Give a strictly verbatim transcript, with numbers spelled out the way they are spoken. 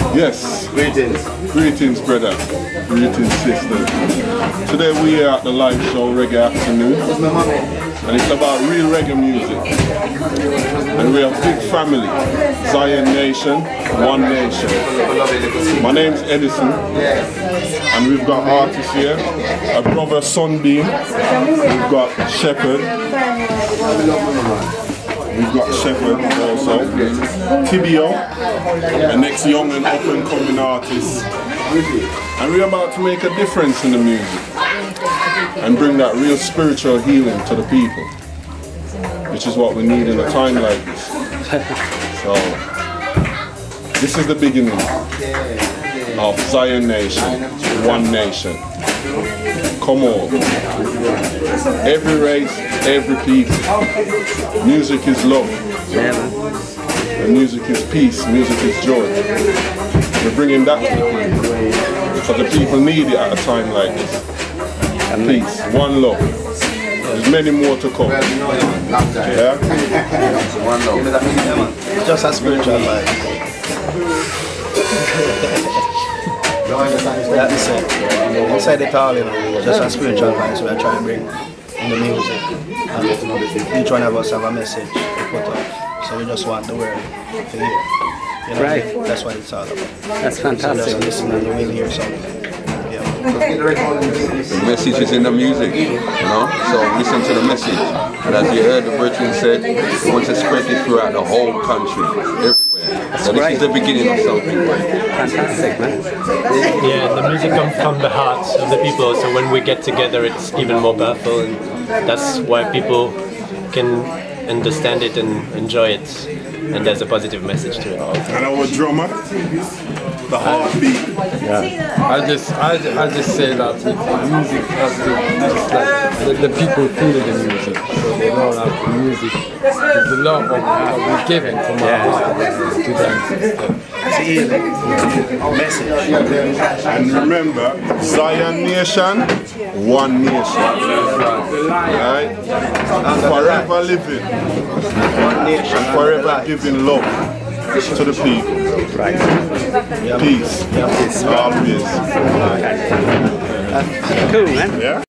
Yes. Greetings. Greetings, brother. Greetings, sister. Today we are at the live show Reggae Afternoon. And it's about real reggae music. And we are a big family. Zion Nation, One Nation. My name's Edison. And we've got artists here. A brother Sunbeam. We've got Shepherd. We've got Shepherd also. Tibio, the next young and up and coming artist. And we're about to make a difference in the music and bring that real spiritual healing to the people, which is what we need in a time like this. So, this is the beginning of Zion Nation, One Nation. Come on. Every race, every people. Music is love. And music is peace, music is joy. We're bringing that to the people. Because the people need it at a time like this. Peace, one love. There's many more to come. Yeah? One love. Just a spiritual life. That's it. Inside it all, you know, just a spiritual vibes we are trying to bring in the music. And each one of us have a message to put out. So we just want the world to hear. You know, right. That's what it's all about. That's fantastic. So just listen and you will hear something. The message is in the music, you know, so listen to the message. And as you heard the brethren said, we want to spread it throughout the whole country, everywhere. That's so this right. is the beginning of something great. Fantastic, man. Yeah, the music comes from the hearts of the people, so when we get together it's even more powerful, and that's why people can understand it and enjoy it, and there's a positive message to it. And our drummer, the heartbeat. Yeah, I just, I, I just say that music has to, just like the, the people feel the music, so they know that the music is the love of what we're giving from our heart to them. It's a healing message. And remember, Zion Nation, One Nation. Right? Forever living. One nation. And forever giving love to the people. Right. Peace. Yeah. All peace. Cool, man. Yeah?